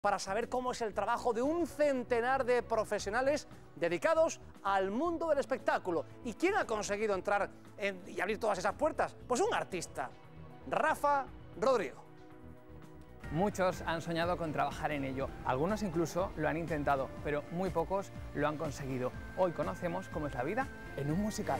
para saber cómo es el trabajo de un centenar de profesionales dedicados al mundo del espectáculo. ¿Y quién ha conseguido entrar y abrir todas esas puertas? Pues un artista, Rafa Rodrigo. Muchos han soñado con trabajar en ello, algunos incluso lo han intentado, pero muy pocos lo han conseguido. Hoy conocemos cómo es la vida en un musical.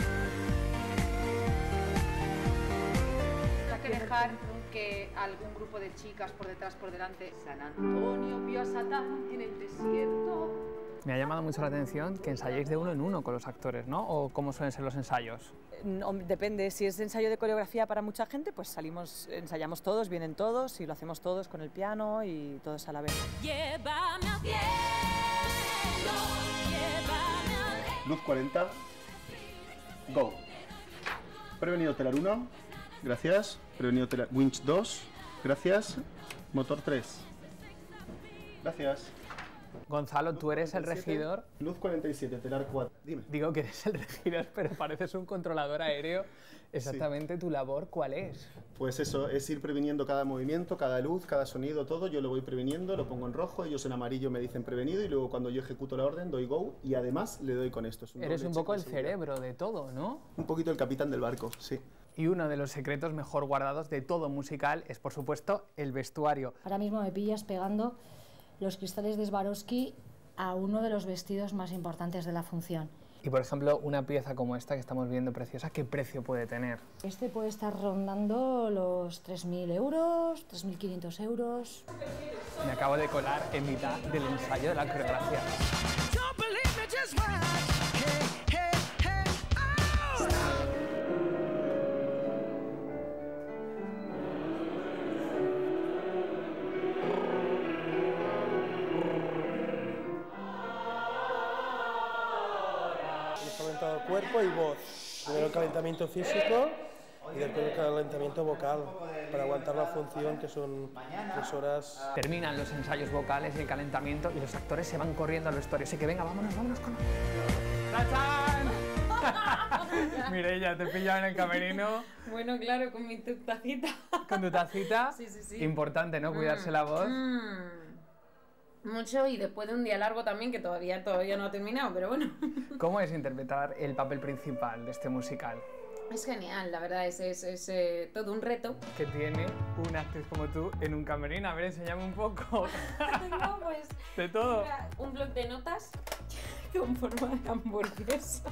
Hay que dejar que algún grupo de chicas por detrás, por delante. San Antonio vio a Satán en el desierto. Me ha llamado mucho la atención que ensayéis de uno en uno con los actores, ¿no? ¿O cómo suelen ser los ensayos? No, depende, si es ensayo de coreografía para mucha gente, pues ensayamos todos, vienen todos y lo hacemos todos con el piano y todos a la vez. Llévame al cielo, llévame al... Luz 40, go. Prevenido telar 1, gracias. Prevenido telar winch 2, gracias. Motor 3, gracias. Gonzalo, tú eres el regidor. Luz 47, telar 4. Dime. Digo que eres el regidor, pero pareces un controlador aéreo. Exactamente, sí. ¿Tu labor cuál es? Pues eso, es ir previniendo cada movimiento, cada luz, cada sonido, todo. Yo lo voy previniendo, lo pongo en rojo, ellos en amarillo me dicen prevenido y luego cuando yo ejecuto la orden doy go y además le doy con esto. Eres un poco el cerebro de todo, ¿no? Un poquito el capitán del barco, sí. Y uno de los secretos mejor guardados de todo musical es, por supuesto, el vestuario. Ahora mismo me pillas pegando los cristales de Swarovski a uno de los vestidos más importantes de la función. Y por ejemplo, una pieza como esta que estamos viendo preciosa, ¿qué precio puede tener? Este puede estar rondando los 3.000 euros, 3.500 euros. Me acabo de colar en mitad del ensayo de la coreografía. Cuerpo y voz. Primero el calentamiento físico y después el calentamiento vocal para aguantar la función, que son 3 horas. Terminan los ensayos vocales y el calentamiento y los actores se van corriendo al vestuario. Así que venga, vámonos con... ¡Tachán! Mireia, te pillaba en el camerino. Bueno, claro, con mi tacita. ¿Con tu tacita? Sí, sí, sí. Importante, ¿no? Cuidarse la voz. Mucho, y después de un día largo también, que todavía no ha terminado, pero bueno. ¿Cómo es interpretar el papel principal de este musical? Es genial, la verdad, es todo un reto. Que tiene una actriz como tú en un camerino. A ver, enséñame un poco. No, pues... De todo. Mira, un bloc de notas con forma de hamburguesa.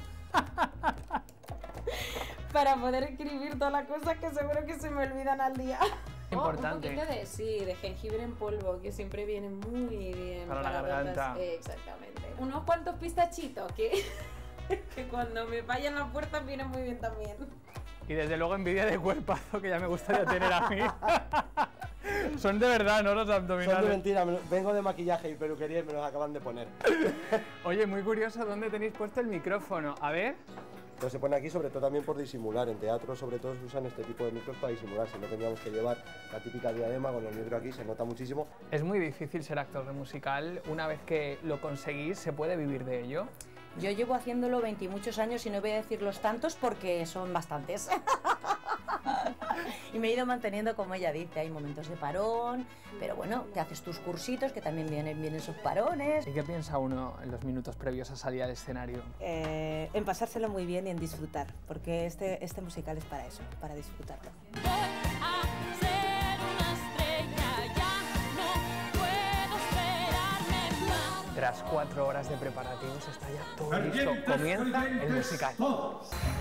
Para poder escribir todas las cosas que seguro que se me olvidan al día. Importante. Un poquito de jengibre en polvo, que siempre viene muy bien para la garganta. Exactamente. Unos cuantos pistachitos que cuando me fallan las puertas vienen muy bien también. Y desde luego envidia de cuerpazo que ya me gustaría tener a mí. Son de verdad, ¿no? Los abdominales. Son de mentira, vengo de maquillaje y peluquería y me los acaban de poner. Oye, muy curioso, ¿dónde tenéis puesto el micrófono? A ver. Pero se pone aquí sobre todo también por disimular. En teatro sobre todo se usan este tipo de micros para disimular. Si no tendríamos que llevar la típica diadema con el micro aquí, se nota muchísimo. Es muy difícil ser actor de musical. Una vez que lo conseguís, ¿se puede vivir de ello? Yo llevo haciéndolo 20 y muchos años y no voy a decir los tantos porque son bastantes. Y me he ido manteniendo, como ella dice, hay momentos de parón, pero bueno, te haces tus cursitos que también vienen sus parones. ¿Y qué piensa uno en los minutos previos a salir al escenario? En pasárselo muy bien y en disfrutar, porque este musical es para eso, para disfrutarlo. Voy a ser una estrella, ya no puedo esperarme más. Tras 4 horas de preparativos está ya todo listo. Comienza el musical.